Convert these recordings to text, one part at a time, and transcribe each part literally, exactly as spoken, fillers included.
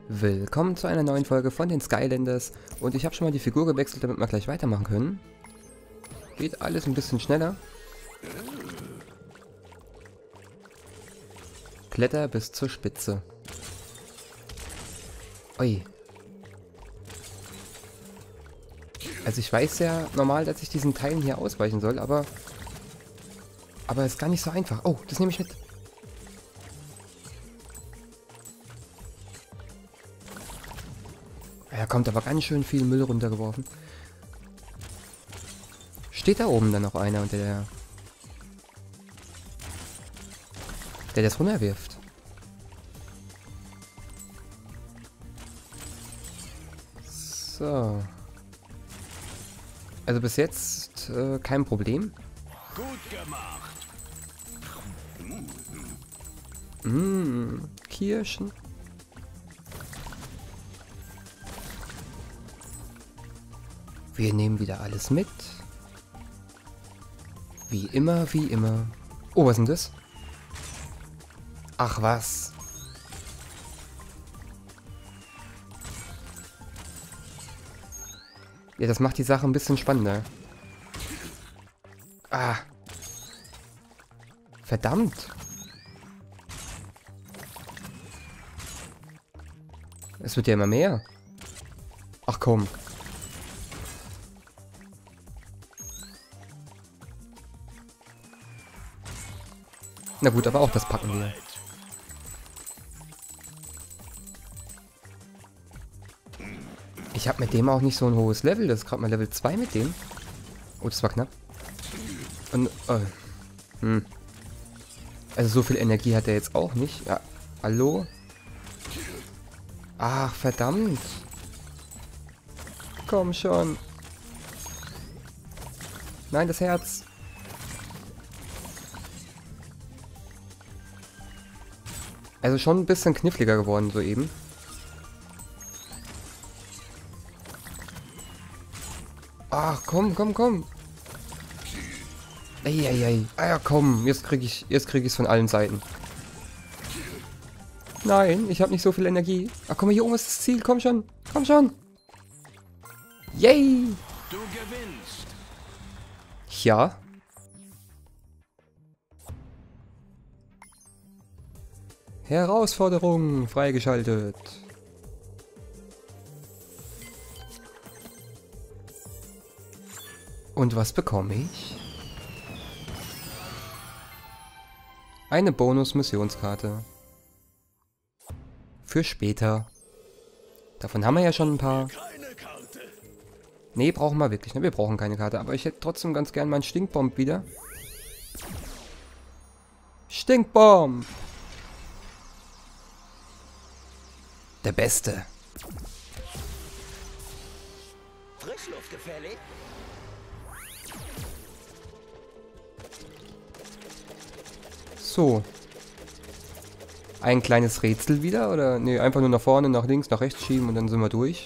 Willkommen zu einer neuen Folge von den Skylanders und ich habe schon mal die Figur gewechselt, damit wir gleich weitermachen können. Geht alles ein bisschen schneller. Kletter bis zur Spitze. Ui. Also ich weiß ja normal, dass ich diesen Teilen hier ausweichen soll, aber... Aber ist gar nicht so einfach. Oh, das nehme ich mit. Da kommt aber ganz schön viel Müll runtergeworfen. Steht da oben dann noch einer, und der... Der das runterwirft. So. Also bis jetzt äh, kein Problem. Gut gemacht. Mmh, Kirschen. Wir nehmen wieder alles mit. Wie immer, wie immer. Oh, was ist denn das? Ach was. Ja, das macht die Sache ein bisschen spannender. Ah. Verdammt. Es wird ja immer mehr. Ach komm. Na gut, aber auch das packen wir. Ich habe mit dem auch nicht so ein hohes Level. Das ist gerade mal Level zwei mit dem. Oh, das war knapp. Und, oh. Hm. Also so viel Energie hat er jetzt auch nicht. Ja, hallo? Ach, verdammt. Komm schon. Nein, das Herz. Also schon ein bisschen kniffliger geworden soeben. Ach, komm, komm, komm. Eieiei. Ah ja, komm. Jetzt krieg ich jetzt krieg ich's von allen Seiten. Nein, ich habe nicht so viel Energie. Ach, komm mal, hier oben ist das Ziel. Komm schon. Komm schon. Yay. Du gewinnst. Ja. Herausforderung freigeschaltet. Und was bekomme ich? Eine Bonus-Missionskarte. Für später. Davon haben wir ja schon ein paar. Keine Karte. Nee, brauchen wir wirklich. Ne? Wir brauchen keine Karte. Aber ich hätte trotzdem ganz gern meinen Stinkbomb wieder. Stinkbomb! Der Beste. Frischluft gefällig? So. Ein kleines Rätsel wieder? Oder? Nee, einfach nur nach vorne, nach links, nach rechts schieben und dann sind wir durch.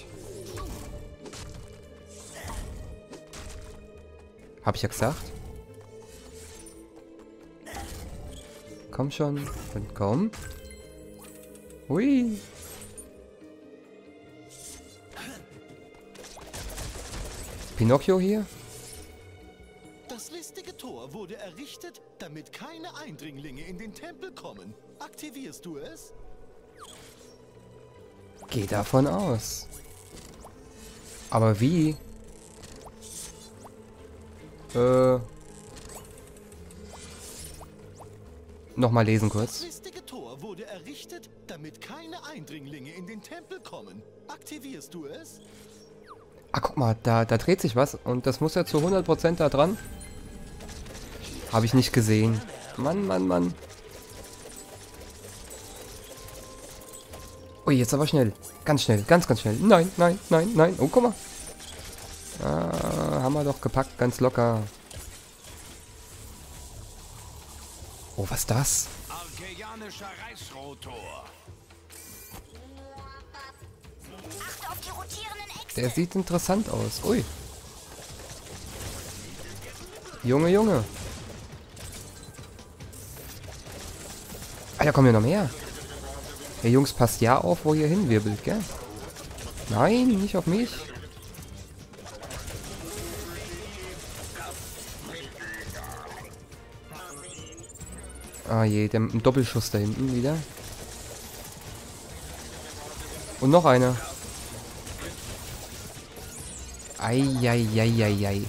Hab ich ja gesagt. Komm schon. Und komm. Hui. Pinocchio hier? Das listige Tor wurde errichtet, damit keine Eindringlinge in den Tempel kommen. Aktivierst du es? Geh davon aus. Aber wie? Äh. Nochmal lesen kurz. Das listige Tor wurde errichtet, damit keine Eindringlinge in den Tempel kommen. Aktivierst du es? Ah, guck mal, da, da dreht sich was. Und das muss ja zu hundert Prozent da dran. Habe ich nicht gesehen. Mann, Mann, Mann. Ui, jetzt aber schnell. Ganz schnell, ganz, ganz schnell. Nein, nein, nein, nein. Oh, guck mal. Ah, haben wir doch gepackt, ganz locker. Oh, was ist das? Arkeanischer Reißrotor. Achte auf die rotierenden Äxte. Der sieht interessant aus. Ui. Junge, Junge. Ah, da kommen ja noch mehr. Hey Jungs, passt ja auf, wo ihr hinwirbelt, gell? Nein, nicht auf mich. Ah je, der mit dem Doppelschuss da hinten wieder. Und noch einer. Eieieiei.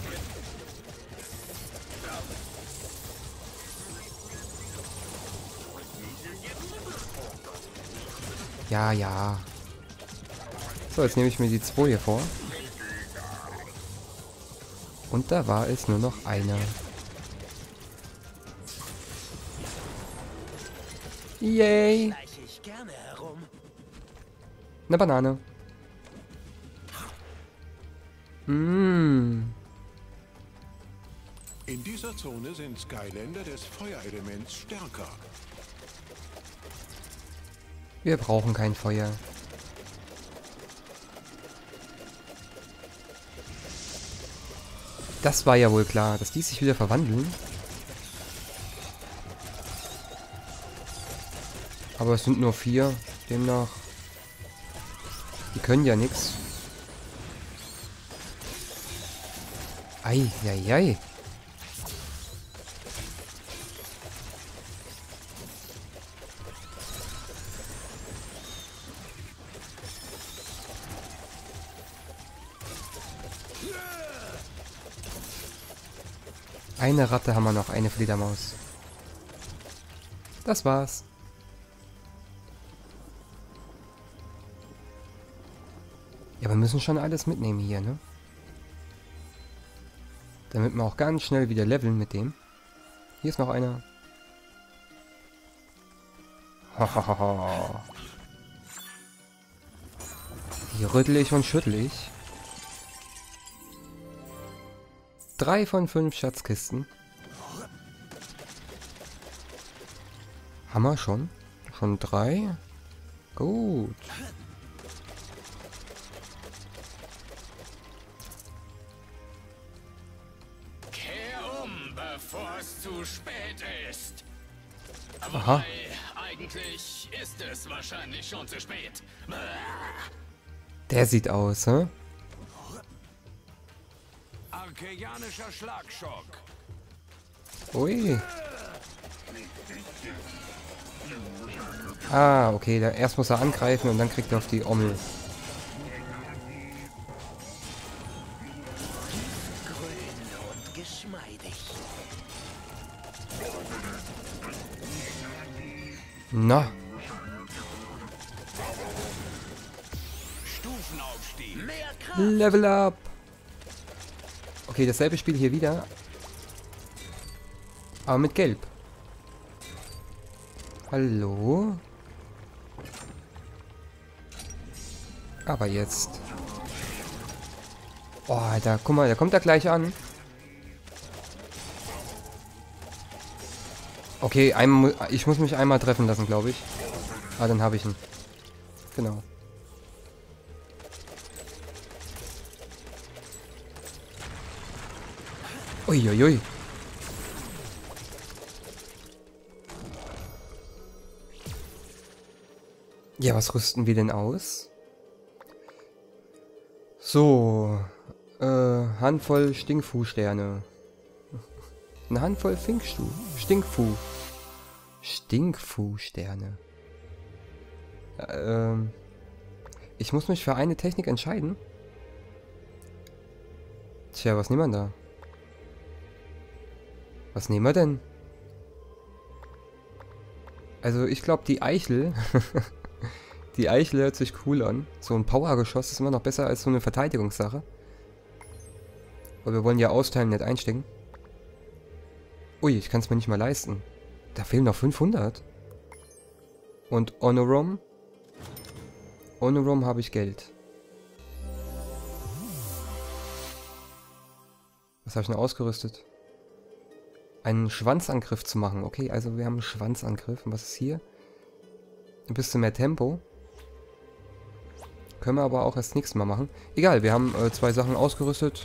Ja, ja. So, jetzt nehme ich mir die zwei hier vor. Und da war es nur noch einer. Yay! Eine Banane. Mmh. In dieser Zone sind Skylander des Feuerelements stärker. Wir brauchen kein Feuer. Das war ja wohl klar, dass die sich wieder verwandeln. Aber es sind nur vier, demnach. Die können ja nichts. Eieiei. Eine Ratte haben wir noch, eine Fledermaus. Das war's. Ja, wir müssen schon alles mitnehmen hier, ne? Damit wir auch ganz schnell wieder leveln mit dem. Hier ist noch einer. Hahaha. Die rüttel ich und schüttel ich. Drei von fünf Schatzkisten. Haben wir schon? Schon drei? Gut. Kehr um, bevor es zu spät ist. Aha. Wobei, eigentlich ist es wahrscheinlich schon zu spät. Der sieht aus, hä? Arkeanischer Schlagschock. Ui. Ah, okay. Da, erst muss er angreifen und dann kriegt er auf die Ommel. Grün und geschmeidig. Na. Stufenaufstieg. Mehr Kraft. Level up. Okay, dasselbe Spiel hier wieder. Aber mit Gelb. Hallo? Aber jetzt. Oh, Alter, guck mal, der kommt da gleich an. Okay, einmal, ich muss mich einmal treffen lassen, glaube ich. Ah, dann habe ich ihn. Genau. Uiuiui. Ja, was rüsten wir denn aus? So. Äh, Handvoll Stinkfu-Sterne. Eine Handvoll Finkstu. Stinkfu. Stinkfu-Sterne. Ähm. Ich muss mich für eine Technik entscheiden. Tja, was nehmen wir da? Was nehmen wir denn? Also ich glaube die Eichel. Die Eichel hört sich cool an. So ein Powergeschoss ist immer noch besser als so eine Verteidigungssache. Aber wir wollen ja austeilen, nicht einstecken. Ui, ich kann es mir nicht mal leisten. Da fehlen noch fünfhundert. Und Honorum? Honorum habe ich Geld. Was habe ich denn ausgerüstet? Einen Schwanzangriff zu machen. Okay, also wir haben einen Schwanzangriff. Und was ist hier? Ein bisschen mehr Tempo. Können wir aber auch erst nächstes Mal machen. Egal, wir haben äh, zwei Sachen ausgerüstet.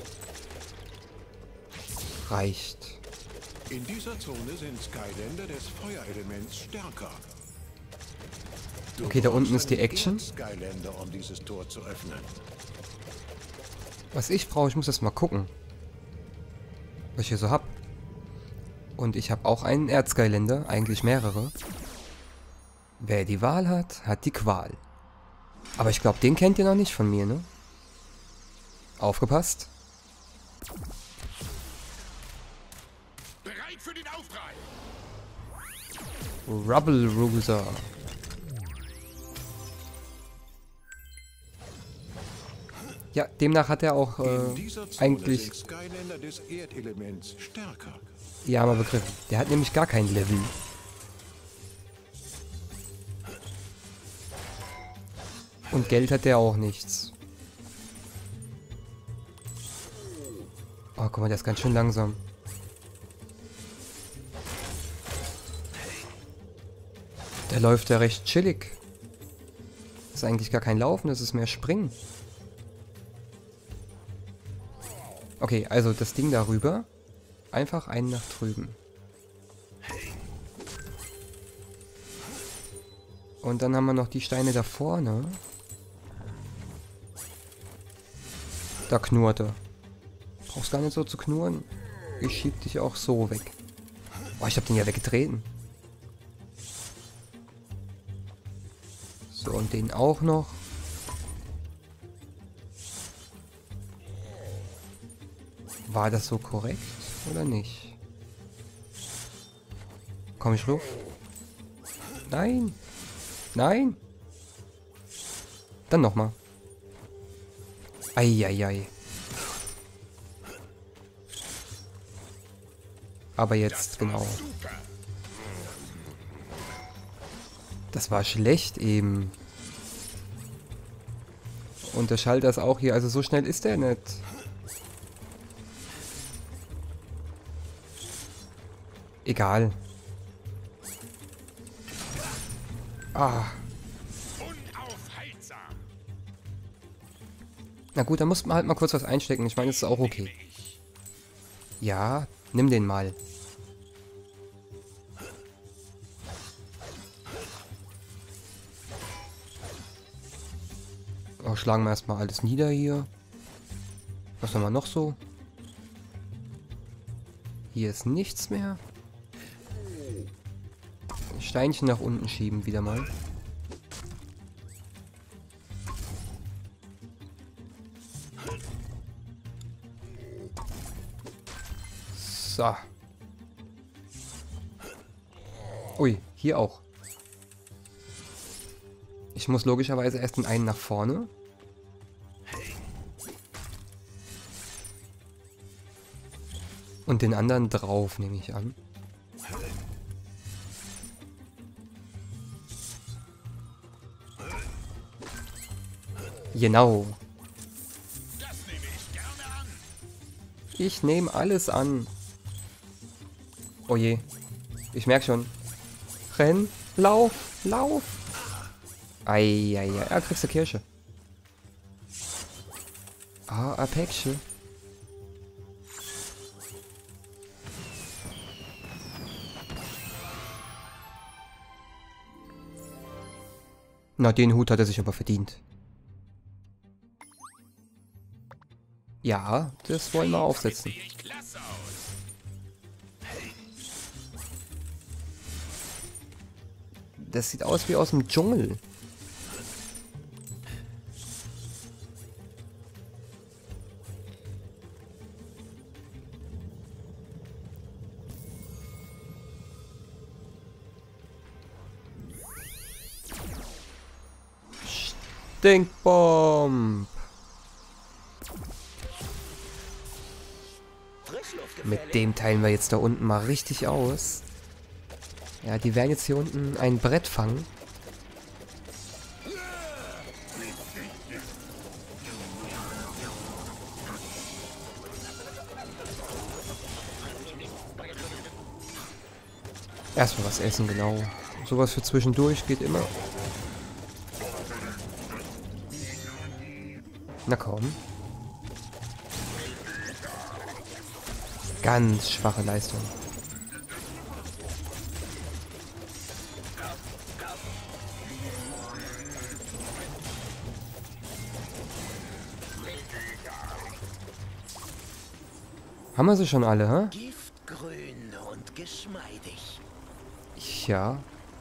Reicht. In dieser Zone sind Skylander des Feuerelements stärker. Okay, da unten ist die Action. Skylander, um dieses Tor zu öffnen. Was ich brauche, ich muss das mal gucken. Was ich hier so hab. Und ich habe auch einen Erzskylander, eigentlich mehrere. Wer die Wahl hat, hat die Qual. Aber ich glaube, den kennt ihr noch nicht von mir, ne? Aufgepasst. Bereit für den Aufprall. Rubble Ruser. Ja, demnach hat er auch äh, In dieser Zone eigentlich... sind Skylander des Erdelements stärker. Ja, mal begriffen. Der hat nämlich gar kein Level. Und Geld hat der auch nichts. Oh, guck mal, der ist ganz schön langsam. Der läuft ja recht chillig. Das ist eigentlich gar kein Laufen, das ist mehr Springen. Okay, also das Ding darüber. Einfach einen nach drüben. Und dann haben wir noch die Steine da vorne. Da knurrt er. Brauchst gar nicht so zu knurren. Ich schieb dich auch so weg. Boah, ich hab den ja weggetreten. So, und den auch noch. War das so korrekt oder nicht? Komm ich ruf? Nein. Nein. Dann nochmal. Eieiei. Aber jetzt, genau. Das war schlecht eben. Und der Schalter ist auch hier. Also so schnell ist der nicht. Egal. Ah. Unaufhaltsam. Na gut, da muss man halt mal kurz was einstecken. Ich meine, das ist auch okay. Ja, nimm den mal. Oh, schlagen wir erstmal alles nieder hier. Was haben wir noch so? Hier ist nichts mehr. Steinchen nach unten schieben wieder mal. So. Ui, hier auch. Ich muss logischerweise erst den einen nach vorne. Und den anderen drauf, nehme ich an. Genau. Das nehme ich gerne an. Ich nehme alles an. Oh je. Ich merke schon. Renn, lauf, lauf. Eieiei. Ja, kriegst du Kirsche. Ah, ein Päckchen. Na, den Hut hat er sich aber verdient. Ja, das wollen wir aufsetzen. Sehe ich klasse aus. Das sieht aus wie aus dem Dschungel. Stinkbomb. Mit dem teilen wir jetzt da unten mal richtig aus. Ja, die werden jetzt hier unten ein Brett fangen. Erstmal was essen, genau. Sowas für zwischendurch geht immer. Na komm. Ganz schwache Leistung. Haben wir sie schon alle, hä? Giftgrün und geschmeidig. Ja.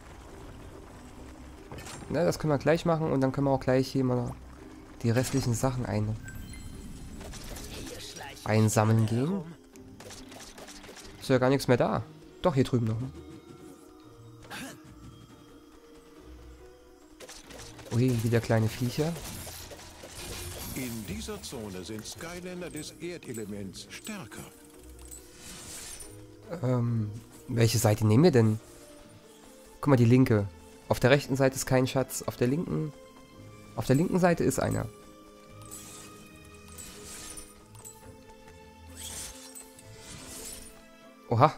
Na, das können wir gleich machen und dann können wir auch gleich hier mal die restlichen Sachen ein einsammeln gehen. Ist ja gar nichts mehr da. Doch, hier drüben noch. Ne? Ui, wieder kleine Viecher. In dieser Zone sind Skylander des Erdelements stärker. Ähm, welche Seite nehmen wir denn? Guck mal, die linke. Auf der rechten Seite ist kein Schatz. Auf der linken... Auf der linken Seite ist einer. Oha.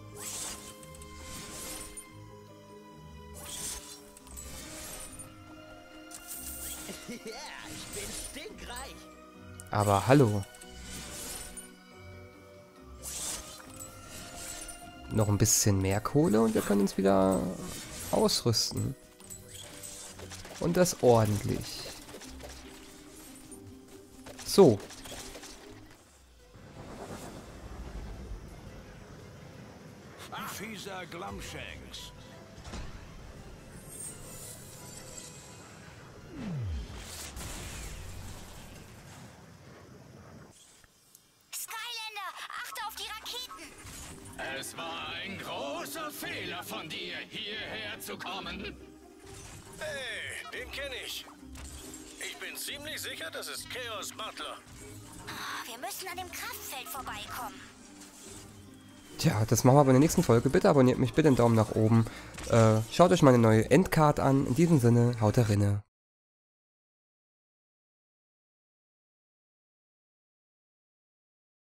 Ja, ich bin stinkreich. Aber hallo. Noch ein bisschen mehr Kohle und wir können uns wieder ausrüsten. Und das ordentlich. So. Fieser Glumshanks. Skylander, achte auf die Raketen. Es war ein großer Fehler von dir, hierher zu kommen. Hey, den kenne ich. Ich bin ziemlich sicher, das ist Chaos Butler. Wir müssen an dem Kraftfeld vorbeikommen. Tja, das machen wir aber in der nächsten Folge. Bitte abonniert mich, bitte einen Daumen nach oben. Äh, schaut euch meine neue Endcard an. In diesem Sinne, haut da rinne.